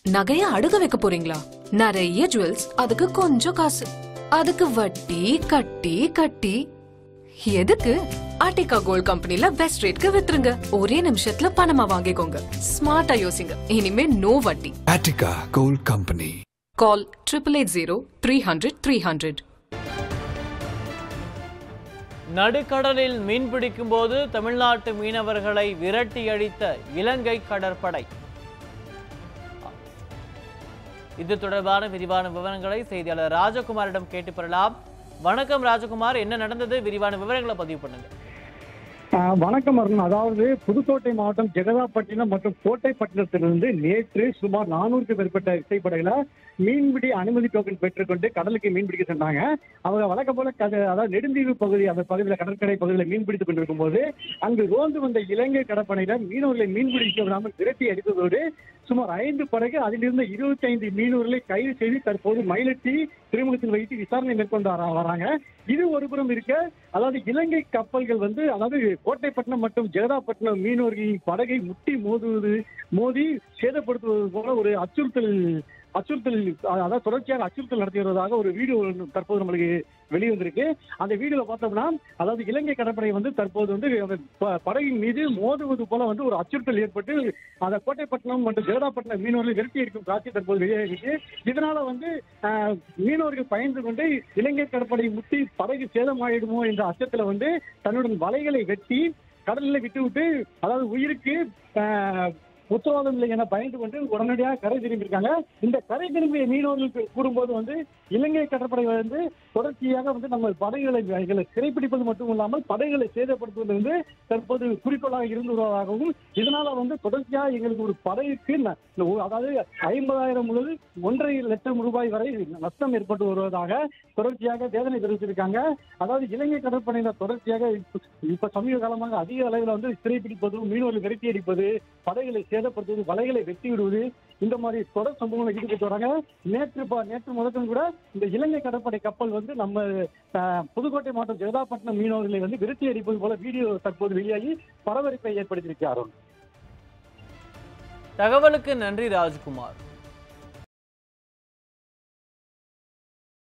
நகைய அடுக்க வைக்க போறீங்களா? நிறைய ஜுவல்ஸ், அதுக்கு கொஞ்சம் காசு, அதுக்கு வட்டி கட்டி கட்டி எதுக்கு? ஆர்டிகா கோல்ட் கம்பெனில பெஸ்ட் ரேட்க்கு வித்துருங்க. ஒரே நிமிஷத்துல பணமா வாங்கிக்கோங்க. ஸ்மார்ட்டா யோசிங்க. இனிமே நோ வட்டி. ஆர்டிகா கோல்ட் கம்பெனி. கால் 8880 நடுக்கடலில் மீன்பிடிக்கும் போது தமிழ்நாட்டு மீனவர்களை விரட்டி அடித்த இலங்கை கடற்படை. இது தொடர்பான விரிவான விவரங்களை செய்தியாளர் ராஜகுமாரிடம் கேட்டு பெறலாம். வணக்கம் ராஜகுமார், என்ன நடந்தது? விரிவான விவரங்களை பதிவு பண்ணுங்க. வணக்கம் அருண். அதாவது புதுக்கோட்டை மாவட்டம் ஜெகதாப்பட்டினம் மற்றும் கோட்டைப்பட்டினத்திலிருந்து நேற்று சுமார் 400க்கும் மேற்பட்ட விசைப்படையில மீன்பிடி அனுமதி டோக்கன் பெற்றுக்கொண்டு கடலுக்கு மீன்பிடிக்க சென்றாங்க. அவங்க வழக்கம் போல அதாவது நெடுந்தீவு பகுதி, அந்த பகுதியில் கடற்கரை பகுதியில் மீன்பிடித்துக் கொண்டிருக்கும் போது அங்கு ரோந்து வந்த இலங்கை கடற்படையினர் மீனவர்களை மீன்பிடிக்க விடாமல் விரட்டி அடித்ததோடு சுமார் 5 படகு, அதிலிருந்து 25 மீனவர்களை கைது செய்து தற்போது மயிலட்டி துறைமுகத்தில் வைத்து விசாரணை மேற்கொண்டு வராங்க. இது ஒருபுறம் இருக்க, அதாவது இலங்கை கப்பல்கள் அதாவது கோட்டைப்பட்டினம் மற்றும் ஜெகதாப்பட்டினம் மீனவர்களின் படகை முட்டி மோதி சேதப்படுத்துவது போல ஒரு அச்சுறுத்தல், அதாவது தொடர்ச்சியாக அச்சுறுத்தல் நடத்தி வருவதாக ஒரு வீடியோ தற்போது நம்மளுக்கு வெளிவந்திருக்கு. அந்த வீடியோல பார்த்தோம்னா, அதாவது இலங்கை கடற்படை தற்போது படகின் மீது மோதுவது போல ஒரு அச்சுறுத்தல் ஏற்பட்டு அந்த கோட்டைப்பட்டினம் மற்றும் ஜெகதாப்பட்டினம் மீனவர்கள் விரட்டி இருக்கும் காட்சி தற்போது வெளியாகிருக்கு. இதனால மீனவர்கள் பயந்து கொண்டு இலங்கை கடற்படை முட்டி படகு சேதமாயிடுமோ என்ற அச்சத்துல தன்னுடன் வலைகளை வெட்டி கடலில் விட்டுவிட்டு, அதாவது உயிருக்கு உத்தரவாதம் இல்லை என பயந்து கொண்டு உடனடியாக கரை திரும்பியிருக்காங்க. இந்த கரை திரும்பிய மீனவர்கள் கூறும்போது இலங்கை கடற்படை தொடர்ச்சியாக நம்ம படகுகளை சிறைப்பிடிப்பது மட்டும் இல்லாமல் படகுகளை சேதப்படுத்துவது தற்போது குறிக்கோளாக இருந்து வருவதாகவும், இதனால தொடர்ச்சியாக எங்களுக்கு ஒரு படகுக்கு அதாவது 50,000 முதல் 1.5 லட்சம் ரூபாய் வரை நஷ்டம் ஏற்பட்டு வருவதாக தொடர்ச்சியாக வேதனை தெரிவித்திருக்காங்க. அதாவது இலங்கை கடற்படையினர் தொடர்ச்சியாக இப்ப சமீப காலமாக அதிக அளவில் சிறைப்பிடிப்பதும், மீனவர்கள் விரட்டி அடிப்பது, படகுகளை சேதப்படுத்துவது, வலைகளை வெட்டி விடுவது, இந்த மாதிரி தொடர் சம்பவங்களை ஈடுபட்டு வராங்க. நேற்று முதற்கொண்டு கூட இந்த இலங்கை கடற்படை கப்பல் நம்ம புதுக்கோட்டை மாவட்டம் ஜெகதாப்பட்டினம் மீனவர்களை விரட்டி அடிப்பது போல வீடியோ தற்போது வெளியாகி பரபரப்பை ஏற்படுத்தியிருக்கிறார். தகவலுக்கு நன்றி ராஜ்குமார்.